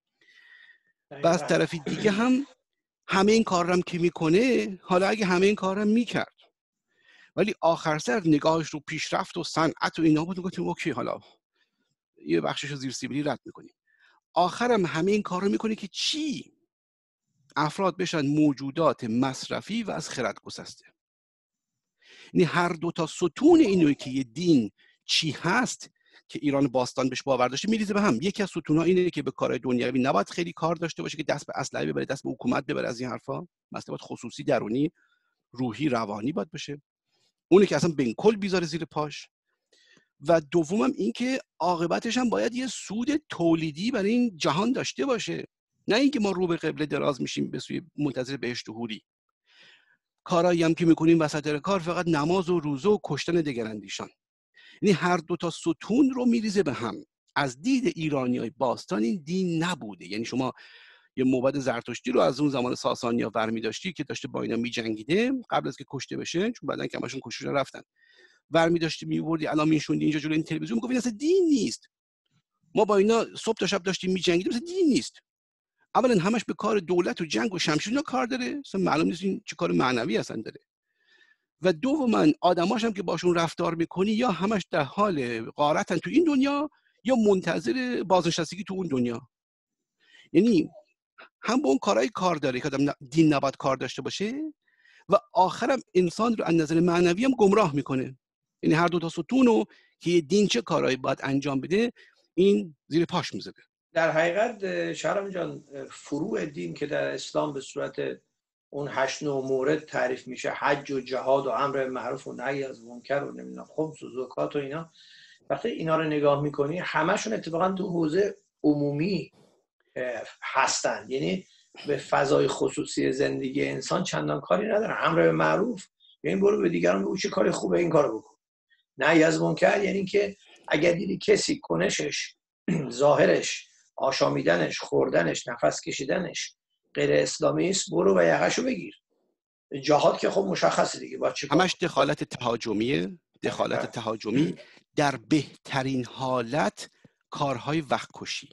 و از طرف دیگه هم همه این کار هم که میکنه، حالا اگه همه این کار هم میکرد ولی آخر سر نگاهش رو پیشرفت و صنعت و اینا بود، میگفتیم اوکی حالا یه بخشش رو زیر سیبیلی رد میکنیم. آخرم همه این کار رو میکنه که چی؟ افراد بشن موجودات مصرفی و از خرد گسسته. یعنی هر دو تا ستون اینوی که یه دین چی هست که ایران باستان بهش باور داشته میریزه به هم. یکی از ستون‌ها اینه که به کارهای دنیوی نباید خیلی کار داشته باشه، که دست به اسلحه ببره، دست به حکومت ببره، از این حرفا. مثلا باید خصوصی، درونی، روحی، روانی باید باشه. اونه که اصلا بین کل بیزاره زیر پاش. و دومم این که عاقبتش هم باید یه سود تولیدی برای این جهان داشته باشه، نه اینکه ما رو به قبله دراز میشیم به سوی منتظر بهشت و حوری. کارایی هم که میکنیم وسط کار فقط نماز و روزه و کشتن دگراندیشان. یعنی هر دو تا ستون رو میریزه به هم. از دید ایرانیای باستان این دین نبوده. یعنی شما یه موبد زرتشتی رو از اون زمان ساسانیا برمی داشتی که داشته با اینا میجنگیده قبل از که کشته بشه، چون بعدن که همشون کشته رفتن، برمی داشتی میوردی الان میشوندی اینجا جلوی این تلویزیون، میگفت این اصلا دین نیست، ما با اینا صبح تا شب داشتیم میجنگیدیم، اصلا دین نیست. اولا همش به کار دولت و جنگ و شمشیر اینا کار داره، اصلا معلوم نیست این چه کار معنوی اصلا داره. و دوما آدماش هم که باشون رفتار میکنی یا همش در حال غارتن تو این دنیا یا منتظر بازنشستگی تو اون دنیا. یعنی هم با اون کارهای کار داره که آدم دین نباید کار داشته باشه و آخرم انسان رو از نظر معنوی هم گمراه میکنه. یعنی هر دو تا ستونو که دین چه کارهایی باید انجام بده این زیر پاش میذاره. در حقیقت شهرام جان، فروع دین که در اسلام به صورت اون هشت نو مورد تعریف میشه، حج و جهاد و امر معروف و نهی از منکر و نمیدونم خمس و زکات و اینا، وقتی اینا رو نگاه میکنی همشون اتفاقا تو حوزه عمومی هستن. یعنی به فضای خصوصی زندگی انسان چندان کاری ندارن. امر معروف یعنی برو به دیگران بگو چه کاری خوبه این کارو بکن. نهی از منکر یعنی که اگر دیدی کسی کنشش، ظاهرش، آشامیدنش، خوردنش، نفس کشیدنش غیر اسلامی است، برو و یقهشو بگیر. جهاد که خب مشخصه دیگه، با چه همش دخالت تهاجمیه، دخالت تهاجمی در بهترین حالت، کارهای وقت کشی.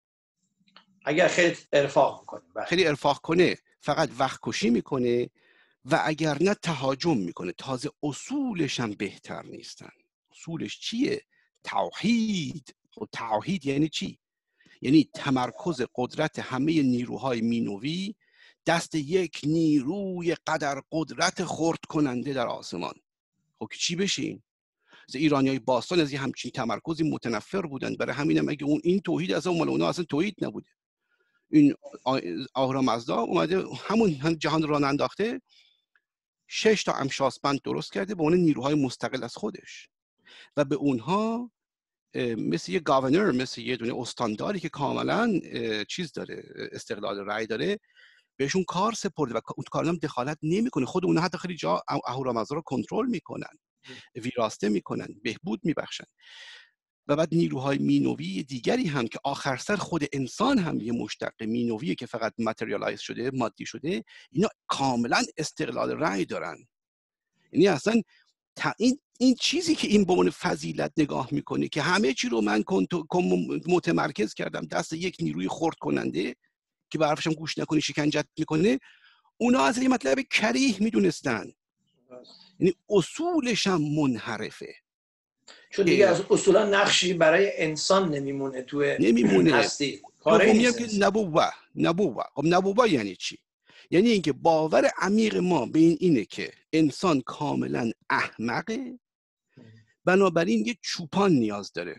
اگر خیلی ارفاق میکنه، خیلی ارفاق کنه فقط وقت کشی میکنه و اگر نه تهاجم میکنه. تازه اصولش هم بهتر نیستن. اصولش چیه؟ توحید. و توحید یعنی چی؟ یعنی تمرکز قدرت همه نیروهای مینوی دست یک نیروی قدر قدرت خرد کننده در آسمان. خب چی بشین؟ ایرانیای باستان از یه همچین تمرکزی متنفر بودن. برای همینم اگه اون این توحید از اون مال اونا اصلا توحید نبوده. این آهورامزدا اومده همون جهان رو راه انداخته، شش تا امشاسپند درست کرده به عنوان نیروهای مستقل از خودش و به اونها مثل یه گاورنر، مثل یه دونه استانداری که کاملا چیز داره، استقلال رأی داره، بهشون کار سپرده و اون کارا هم دخالت نمیکنه. خود اونها حتی خیلی جا اهورامزدا رو کنترل میکنن، ویراسته میکنن، بهبود میبخشن. و بعد نیروهای مینوی دیگری هم که آخر سر خود انسان هم یه مشتق مینویه که فقط ماتریالایز شده، مادی شده، اینا کاملا استقلال رأی دارن. یعنی اصلا این این چیزی که این به عنوان فضیلت نگاه میکنه که همه چی رو من متمرکز کردم دست یک نیروی خرد کننده که به حرفشم گوش نکنی شکنجت میکنه، اونا از این مطلب کریه میدونستن. یعنی اصولش هم منحرفه، چون دیگه از اصولا نقشی برای انسان نمیمونه توی نمیمونه. هستی. دومی هم که نبوه نبوه خب نبوه یعنی چی؟ یعنی اینکه باور عمیق ما به این اینه که انسان کاملا احمقه، بنابراین یه چوپان نیاز داره.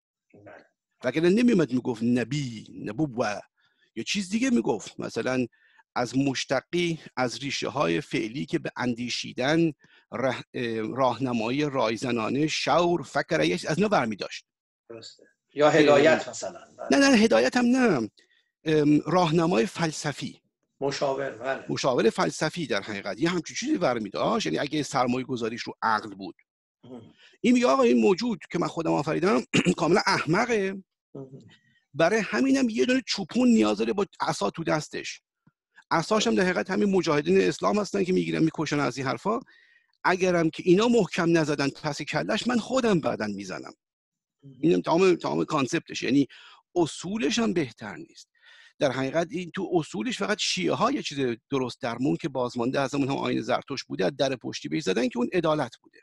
وگرنه نمیمد میگفت نبی، نبوه، یا چیز دیگه میگفت، مثلا از مشتقی از ریشه های فعلی که به اندیشیدن، راه، راهنمایی رایزنانه، شعور، فکر، از اینا برمی داشت. یا هدایت مثلا. نه نه هدایت هم نه، راهنمای فلسفی، مشاور. بله. مشاور فلسفی در حقیقت یه همچین چیزی برمی داشت. یعنی اگه سرمایه گذاریش رو عقل بود، این میگه آقا این موجود که من خودم آفریدم کاملا احمقه، برای همینم یه دونه چوپون نیاز داره با عصا تو دستش. عصاش هم در حقیقت همین مجاهدین اسلام هستن که میگیرن میکشن از این حرفا. اگرم که اینا محکم نزدن پس کلش، من خودم بعدن میزنم. اینم تمام تمام کانسپتش. یعنی اصولش هم بهتر نیست. در حقیقت این تو اصولش فقط شیعه ها یه چیز درست درمون که بازمانده از همون هم آیین زرتشت بوده، در پشتی بهش زدن که اون عدالت بوده،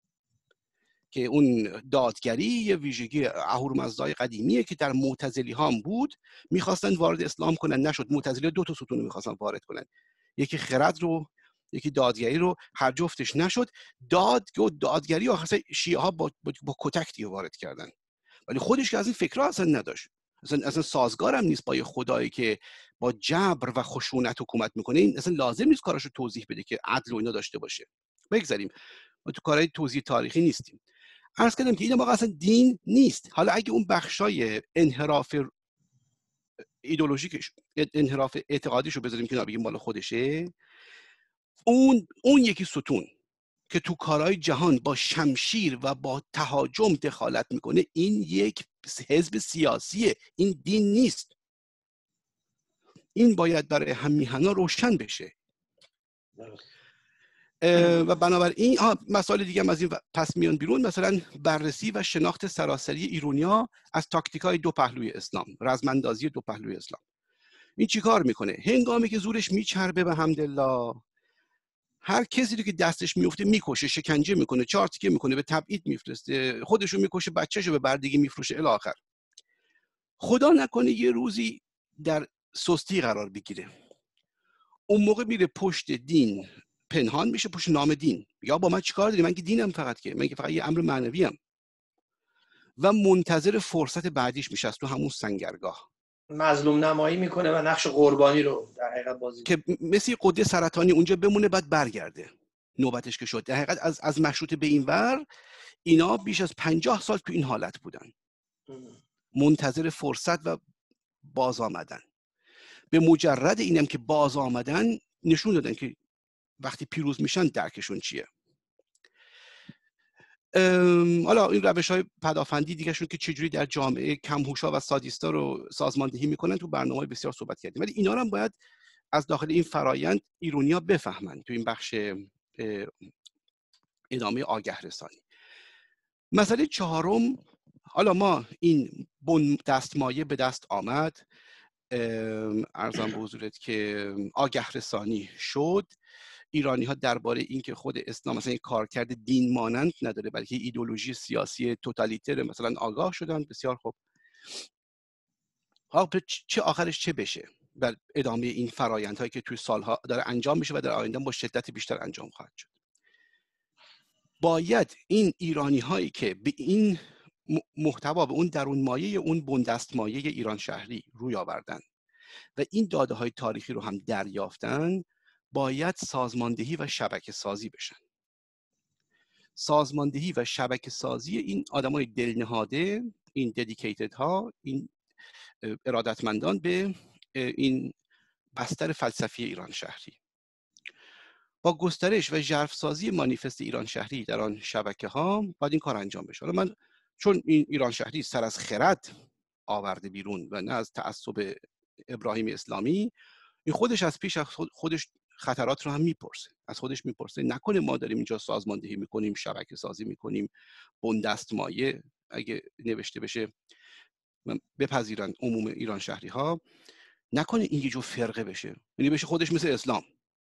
که اون دادگری یه ویژگی اهورامزدای قدیمیه که در معتزلی ها هم بود، میخواستن وارد اسلام کنن، نشد. معتزلی دو تا ستون میخواستن وارد کنن، یکی خرد رو، یکی دادگری رو، هر جفتش نشد. داد و دادگری آخر شیعه ها با, با, با کتک دیگه وارد کردن، ولی خودش که از این فکرها اصلا نداشت، اصلا اصلا سازگارم نیست با یه خدایی که با جبر و خشونت حکومت میکنه. این اصلا لازم نیست کاراشو توضیح بده که عدل و اینا داشته باشه. بگذاریم، ما تو کارهای توضیح تاریخی نیستیم. عرض کردم که این واقعا اصلا دین نیست. حالا اگه اون بخشای انحراف ایدئولوژیکش، انحراف اعتقادیشو بذاریم کنار، بگیم مال خودشه، اون اون یکی ستون که تو کارهای جهان با شمشیر و با تهاجم دخالت میکنه، این یک حزب سیاسیه، این دین نیست. این باید برای هم میهنا روشن بشه. و بنابراین مسائل دیگه هم از این پس میان بیرون، مثلا بررسی و شناخت سراسری ایرونیا از تاکتیکای دو پهلوی اسلام، رزمندازی دو پهلوی اسلام. این چیکار میکنه؟ هنگامی که زورش میچربه به حمدالله، هر کسی رو که دستش میفته میکشه، شکنجه میکنه، چهار تیکه میکنه، به تبعید میفرسته، خودشو میکشه، بچه‌شو به بردگی میفروشه الی آخر. خدا نکنه یه روزی در سستی قرار بگیره، اون موقع میره پشت دین، پنهان میشه پشت نام دین، یا با من چیکار داری؟ من که دینم فقط، که من که فقط یه امر معنوی ام، و منتظر فرصت بعدیش میشه تو همون سنگرگاه، مظلوم نمایی میکنه و نقش قربانی رو در حقیقت بازی که مثل قده سرطانی اونجا بمونه بعد برگرده نوبتش که شد. در حقیقت از از مشروطه به این ور اینا بیش از پنجاه سال تو این حالت بودن، منتظر فرصت و باز آمدن. به مجرد اینم که باز آمدن نشون دادن که وقتی پیروز میشن درکشون چیه. حالا این روش های پدافندی دیگه شون که چجوری در جامعه کمهوشا و سادیستا رو سازماندهی میکنن تو برنامه بسیار صحبت کردیم، ولی اینا رو هم باید از داخل این فرایند ایرونیا بفهمن تو این بخش ادامه آگه رسانی. مسئله چهارم، حالا ما این بن دستمایه به دست آمد، عرضم به حضورت که آگه رسانی شد. ایرانی ها درباره این که خود اسلام مثلا یک کارکرد دین مانند نداره بلکه ایدئولوژی سیاسی توتالیتر مثلا آگاه شدن. بسیار خوب، حالا چه آخرش چه بشه در ادامه این فرایندهایی که توی سالها داره انجام میشه و در آینده با شدت بیشتر انجام خواهد شد. باید این ایرانی هایی که به این محتوا، به اون درون مایه، اون بندست مایه ایران شهری روی آوردن و این داده های تاریخی رو هم دریافتن، باید سازماندهی و شبکه سازی بشن. سازماندهی و شبکه سازی این آدمای دلنهاده، این ددیکیتد ها، این ارادتمندان به این بستر فلسفی ایران شهری، با گسترش و ژرف‌سازی مانیفست ایران شهری در آن شبکه ها باید این کار انجام بشه. حالا من چون این ایران شهری سر از خرد آورده بیرون و نه از تعصب ابراهیم اسلامی، این خودش از پیش خودش خطرات رو هم میپرسه، از خودش میپرسه نکنه ما داریم اینجا سازماندهی میکنیم، شبکه سازی میکنیم، بن‌دستمایه اگه نوشته بشه بپذیرن عموم ایران شهری ها، نکنه این یه جور فرقه بشه، یعنی بشه خودش مثل اسلام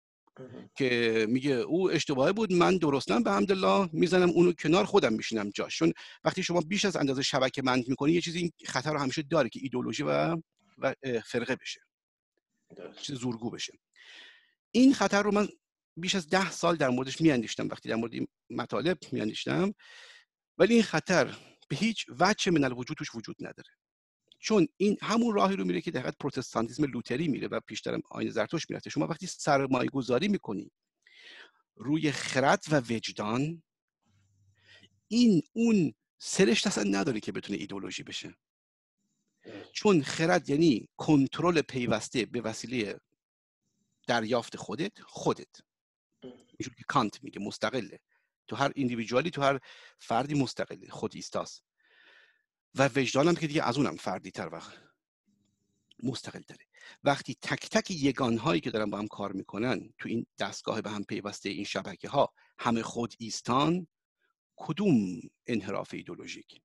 که میگه او اشتباهه بود، من درستم به حمدالله، میزنم اونو کنار، خودم میشینم جاش. چون وقتی شما بیش از اندازه شبکه بندی میکنی، یه چیزی این خطر رو همیشه داره که ایدئولوژی و و فرقه بشه، چیز زورگو بشه. این خطر رو من بیش از ده سال در موردش میاندیشتم، وقتی در مورد این مطالب میاندیشتم، ولی این خطر به هیچ وجه من الوجود توش وجود نداره، چون این همون راهی رو میره که در حقیقت پروتستانتیسم لوتری میره و پیشتر آیین زرتشت میرفته. شما وقتی سرمایه گذاری میکنی روی خرد و وجدان، این اون سرشت اصلا نداره که بتونه ایدئولوژی بشه، چون خرد یعنی کنترل پیوسته به وسیله دریافت خودت خودت اینجوری که کانت میگه مستقله، تو هر ایندیویدوالی، تو هر فردی مستقله، خود ایستاست. و وجدانم که دیگه از اونم فردی تر و مستقل داره. وقتی تک تک یگانهایی که دارن با هم کار میکنن تو این دستگاه به هم پیوسته این شبکه ها همه خود ایستان، کدوم انحراف ایدئولوژیک؟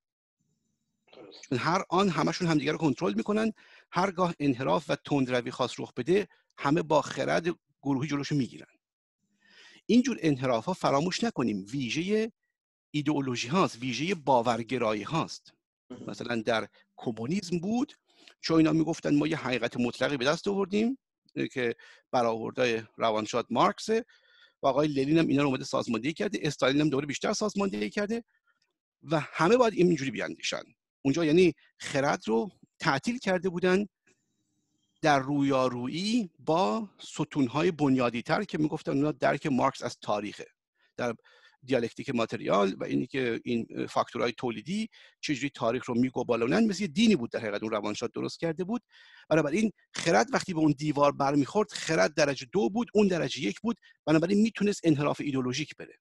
چون هر آن همشون همدیگه رو کنترل میکنن، هرگاه انحراف و تندروی خاص رخ بده همه با خرد گروهی جلوشو میگیرن. اینجور انحراف ها فراموش نکنیم ویژه ایدئولوژی هاست، ویژه باورگرایی هاست. مثلا در کمونیسم بود، چون اینا میگفتن ما یه حقیقت مطلقی به دست آوردیم که برآورده روانشاد مارکسه و آقای لنین هم اینا رو اومده سازماندهی کرده، استالین هم دوره بیشتر سازماندهی کرده و همه باید اینجوری بیاندیشن. اونجا یعنی خرد رو تعطیل کرده بودن در رویارویی با ستونهای بنیادی تر که میگفتن اونا درک مارکس از تاریخه، در دیالکتیک ماتریال و اینی که این فاکتورهای تولیدی چجوری تاریخ رو میگوبالونن، مثل یه دینی بود در حقیقت اون روانشاد درست کرده بود. بنابراین خرد وقتی به اون دیوار برمیخورد، خرد درجه دو بود، اون درجه یک بود، بنابراین میتونست انحراف ایدئولوژیک بره.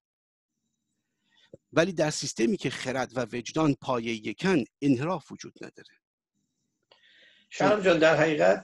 ولی در سیستمی که خرد و وجدان پایه یکن، انحراف وجود نداره. شهرام جان، در حقیقت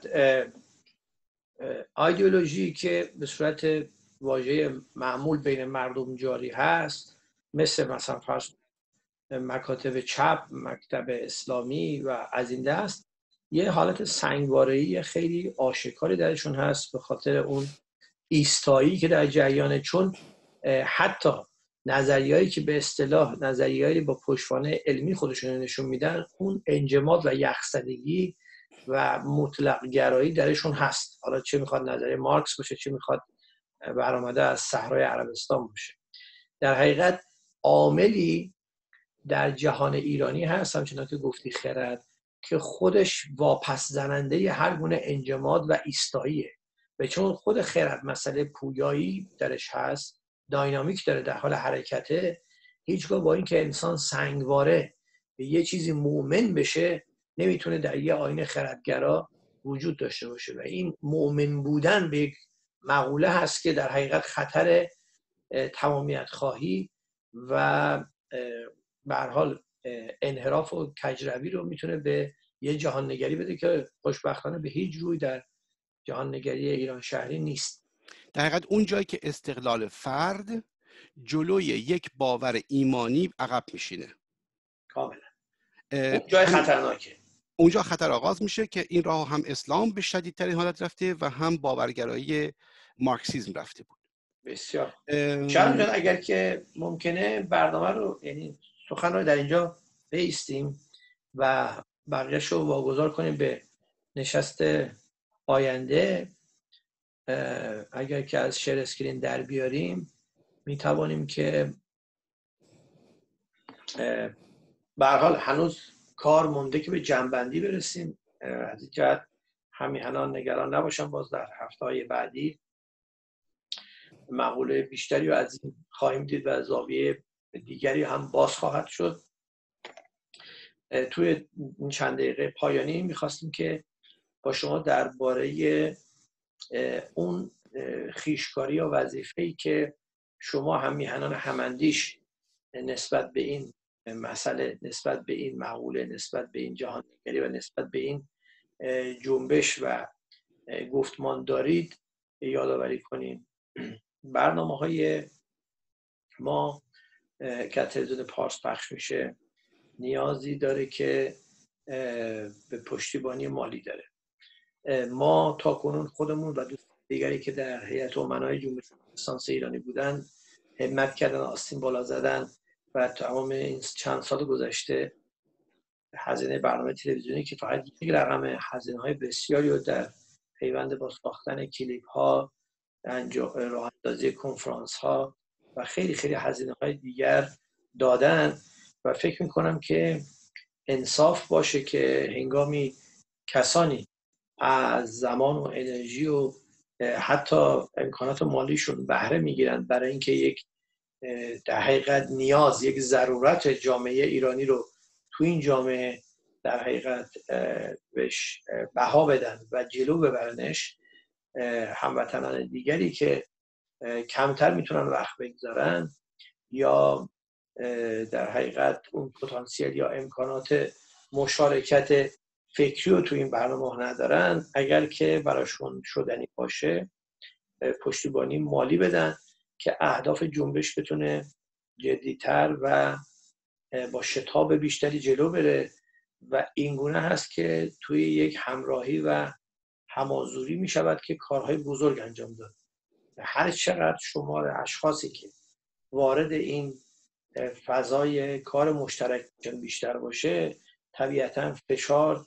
ایدئولوژی که به صورت واژه معمول بین مردم جاری هست، مثل مثلا فرض مکاتب چپ، مکتب اسلامی و از این دست، یه حالت سنگواره‌ای خیلی آشکاری درشون هست به خاطر اون ایستایی که در جریانه. چون حتی نظریه‌ای که به اصطلاح نظریه‌ای با پشتوانه علمی خودشون نشون میدن، اون انجماد و یخزدگی و مطلق گرایی درشون هست. حالا چه میخواد نظریه مارکس باشه، چه میخواد برآمده از صحرای عربستان باشه. در حقیقت عاملی در جهان ایرانی هست، همچنان که گفتی خرد، که خودش واپس زننده هر گونه انجماد و ایستاییه. و چون خود خرد مسئله پویایی درش هست، داینامیک داره، در حال حرکته، هیچگاه با اینکه انسان سنگواره به یه چیزی مؤمن بشه، نمیتونه در یه آیین خردگرا وجود داشته باشه. و این مؤمن بودن به یک مقوله هست که در حقیقت خطر تمامیت خواهی و به هر حال انحراف و کجروی رو میتونه به یه جهان نگری بده که خوشبختانه به هیچ روی در جهان نگری ایران شهری نیست. در حقیقت اون جایی که استقلال فرد جلوی یک باور ایمانی عقب میشینه، کاملا اون جای خطرناکه. اونجا خطر آغاز میشه که این راه هم اسلام به شدیدترین حالت رفته و هم باورگرایی مارکسیسم رفته بود. بسیار شاید جان، اگر که ممکنه برنامه رو، یعنی سخن رو در اینجا بایستیم و بقیه‌اش رو واگذار کنیم به نشست آینده. اگر که از شیر اسکرین در بیاریم، میتوانیم که به هر حال هنوز کار مونده که به جنبندی برسیم. از این جهت همیهنان نگران نباشن، باز در هفته‌های بعدی مقوله بیشتری رو از این خواهیم دید و زاویه دیگری هم باز خواهد شد. توی این چند دقیقه پایانی میخواستیم که با شما درباره اون خویشکاری یا وظیفه‌ای که شما هم میهنان هماندیش نسبت به این مسئله، نسبت به این مقوله، نسبت به این جهان‌نگری و نسبت به این جنبش و گفتمان دارید یادآوری کنیم. برنامه‌های ما که تلویزیون پارس پخش میشه نیازی داره که به پشتیبانی مالی داره. ما تا کنون خودمون و دوستان دیگری که در هیئت امنای جنبش رنسانس ایرانی بودن همت کردن، آستین بالا زدن و تمام این چند سال گذشته هزینه برنامه تلویزیونی که فقط یک رقم، هزینه‌های بسیاری رو در پیوند با ساختن کلیپ ها، راه اندازی کنفرانس ها و خیلی خیلی هزینه‌های دیگر دادن و فکر میکنم که انصاف باشه که هنگامی کسانی از زمان و انرژی و حتی امکانات مالیشون بهره میگیرن برای اینکه یک در حقیقت نیاز، یک ضرورت جامعه ایرانی رو تو این جامعه در حقیقت بهش بها بدن و جلو ببرنش، هموطنان دیگری که کمتر میتونن وقت بگذارن یا در حقیقت اون پتانسیل یا امکانات مشارکت فکری رو تو این برنامه ندارن، اگر که براشون شدنی باشه پشتیبانی مالی بدن که اهداف جنبش بتونه جدی‌تر و با شتاب بیشتری جلو بره و اینگونه هست که توی یک همراهی و همازوری می شود که کارهای بزرگ انجام داد. هر چقدر شمار اشخاصی که وارد این فضای کار مشترک بیشتر باشه، طبیعتاً فشار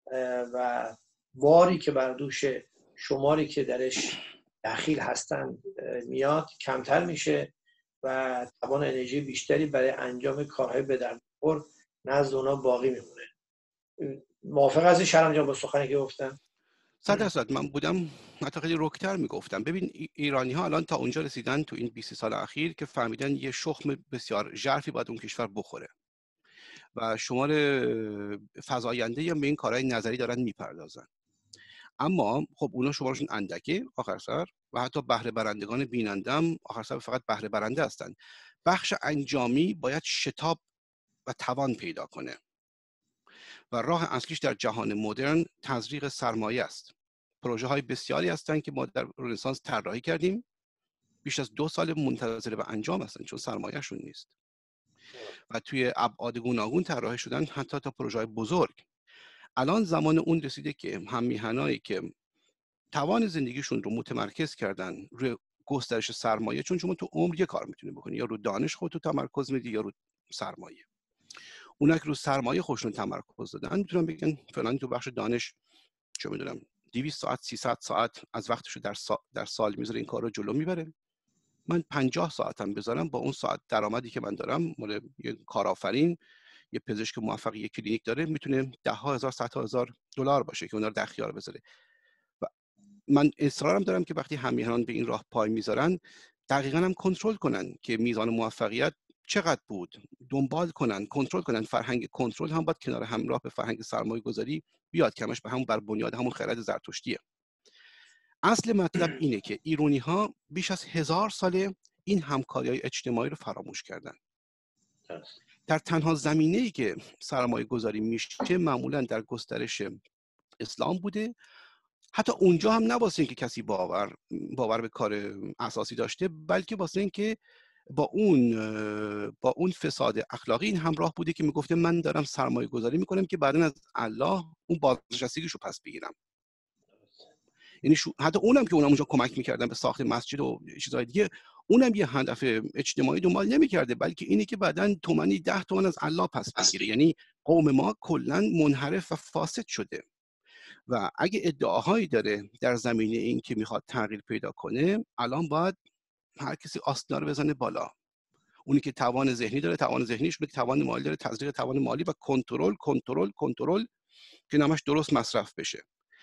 و باری که بر دوش شماری که درش دخیل هستن میاد کمتر میشه و توان انرژی بیشتری برای انجام کارهای به درد بخور نزد اونا باقی میمونه. موافق هستی شرم جان با سخنی که گفتم؟ صد درصد من بودم حتی خیلی رکتر میگفتم. ببین ایرانی ها الان تا اونجا رسیدن تو این بیست سال اخیر که فهمیدن یه شخم بسیار ژرفی باید اون کشور بخوره و شمار فزاینده یا به این کارهای نظری دارن میپردازن. اما خب اونا شمارشون اندکه آخر سر و حتی بهره برندگان بینندم آخر سر فقط بهره برنده هستن. بخش انجامی باید شتاب و توان پیدا کنه و راه اصلیش در جهان مدرن تزریق سرمایه است. پروژه های بسیاری هستند که ما در رنسانس طراحی کردیم، بیش از دو سال منتظر به انجام هستن چون سرمایه‌شون نیست و توی ابعاد گوناگون طراحی شدن، حتی تا پروژه های بزرگ. الان زمان اون رسیده که هم میهنایی که توان زندگیشون رو متمرکز کردن روی گسترش سرمایه، چون شما تو عمر یه کار میتونی بکنی، یا رو دانش خودت تمرکز میدی یا رو سرمایه. اونایی که رو سرمایه خودشون تمرکز دادن میتونن بگن فلان تو بخش دانش چه میدونم دویست ساعت سیصد ساعت از وقتشو در سال در سال میذاره، این کار رو جلو میبره. من پنجاه ساعتم بذارم با اون ساعت درآمدی که من دارم، مال یه کارآفرین، یه پزشک موفق یه کلینیک داره، میتونه ده ها هزار صد هزار دلار باشه که اونا رو در اختیار بذاره. و من اصرارم دارم که وقتی همیهنان به این راه پای میذارن دقیقاً هم کنترل کنن که میزان موفقیت چقدر بود، دنبال کنن، کنترل کنن. فرهنگ کنترل هم باید کنار همراه به فرهنگ سرمایه گذاری بیاد، کمش به همون بر بنیاد همون خرد زرتشتیه. اصل مطلب اینه که ایرانی ها بیش از هزار ساله این همکاری های اجتماعی رو فراموش کردن. در تنها زمینه‌ای که سرمایه گذاری میشه معمولا در گسترش اسلام بوده، حتی اونجا هم نه واسه اینکه کسی باور باور به کار اساسی داشته، بلکه واسه اینکه با اون با اون فساد اخلاقی این همراه بوده که میگفته من دارم سرمایه گذاری میکنم که بعداً از الله اون بازنشستگیشو پس بگیرم. یعنی حتی اونم که اونم اونجا کمک میکردن به ساخت مسجد و چیزهای دیگه، اونم یه هدف اجتماعی دنبال نمیکرده، بلکه اینه که بعداً تومانی ده تومن از الله پس بگیره. یعنی قوم ما کلاً منحرف و فاسد شده و اگه ادعاهایی داره در زمینه این که میخواد تغییر پیدا کنه، الان باید هر کسی آستینا رو بزنه بالا. اونی که توان ذهنی داره، توان ذهنیش به توان مالی داره، تزریق توان مالی و کنترل کنترل کنترل که نماش درست مصرف بشه.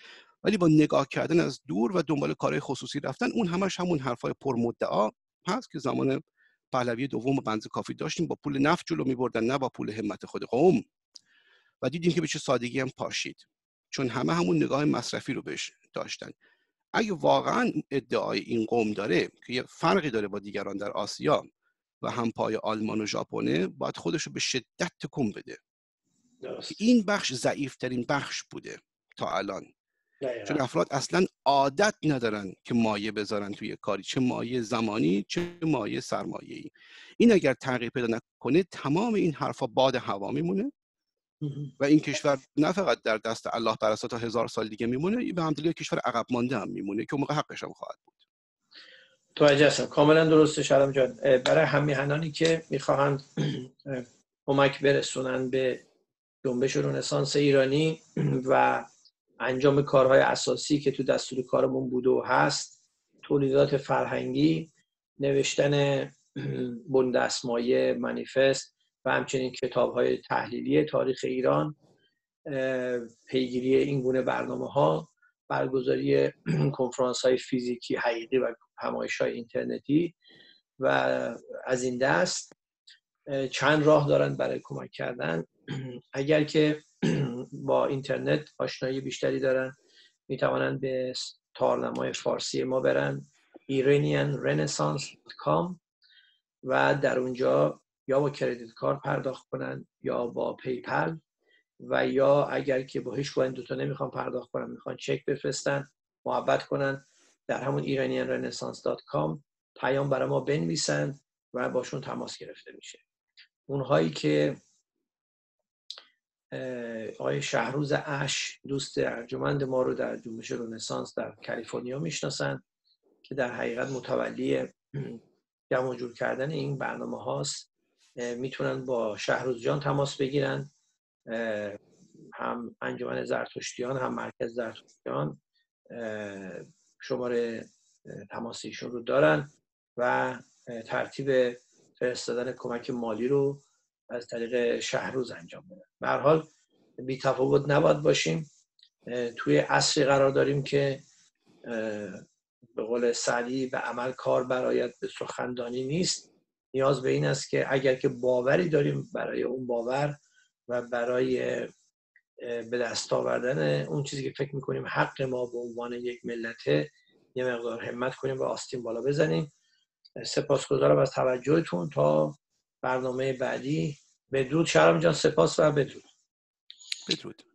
ولی با نگاه کردن از دور و دنبال کارهای خصوصی رفتن، اون همش همون حرفای پرمدعا هست که زمان پهلوی دوم بنز کافی داشتیم، با پول نفت جلو می‌بردن نه با پول همت خود قوم، و دیدیم که به چه سادگی هم پاشید، چون همه همون نگاه مصرفی رو بهش داشتن. اگه واقعا ادعای این قوم داره که یه فرقی داره با دیگران در آسیا و همپای آلمان و ژاپنه، باید خودش رو به شدت تکون بده. درست. که این بخش ضعیف‌ترین بخش بوده تا الان. دقیقا. چون افراد اصلا عادت ندارن که مایه بذارن توی کاری، چه مایه زمانی چه مایه سرمایه‌ای. این اگر تغییر پیدا نکنه تمام این حرفا باد هوا میمونه و این کشور نه فقط در دست الله پرستا تا هزار سال دیگه میمونه، به همدلیل کشور عقب مانده هم میمونه که اون موقع حقش هم خواهد بود. توجه هستم، کاملا درسته شرم جان. برای هم میهنانی که میخواهند کمک برسونن به جنبش رنسانس ایرانی و انجام کارهای اساسی که تو دستور کارمون بوده و هست، تولیدات فرهنگی، نوشتن بندسمایه، منیفست و همچنین کتاب‌های تحلیلی تاریخ ایران، پیگیری این گونه برنامه‌ها، برگزاری کنفرانس‌های فیزیکی حقیقی و همایش‌های اینترنتی و از این دست چند راه دارن برای کمک کردن. اگر که با اینترنت آشنایی بیشتری دارن، میتوانند به تارنمای فارسی ما برن ایرانیان رنسانس دات کام و در اونجا یا با کردیت کارت پرداخت کنن یا با پیپل، و یا اگر که با هیچ این دوتا نمیخوان پرداخت کنن، میخوان چک بفرستن، محبت کنن، در همون ایرانیان رنسانس دات کام پیام برای ما بنویسن و باشون تماس گرفته میشه. اونهایی که آقای شهروز اش، دوست ارجمند ما رو در جنبش رنسانس در کالیفرنیا میشناسن که در حقیقت متولی جمع جور کردن این برنامه هاست، میتونن با شهروز جان تماس بگیرن. هم انجمن زرتشتیان هم مرکز زرتشتیان شماره تماس ایشون رو دارن و ترتیب فرستادن کمک مالی رو از طریق شهروز انجام بدن. به هر حال بی تفاوت نباید باشیم. توی عصری قرار داریم که به قول سعدی به عمل کار برایت به سخندانی نیست. نیاز به این است که اگر که باوری داریم، برای اون باور و برای به دست آوردن اون چیزی که فکر میکنیم حق ما به عنوان یک ملته، یه مقدار همت کنیم و آستین بالا بزنیم. سپاسگزارم از توجهتون. تا برنامه بعدی، بدرود شهرام جان. سپاس و بدرود. بدرود.